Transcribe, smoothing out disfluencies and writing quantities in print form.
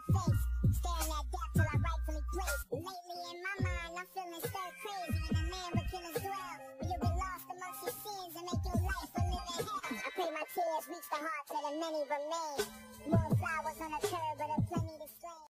the face, staring at death till I rightfully place. Lately in my mind, I'm feeling stir crazy, and a man but killers dwell. When you get lost amongst your sins and make your life a living hell. I pray my tears reach the hearts of the many remain. More flowers on a curb, but a place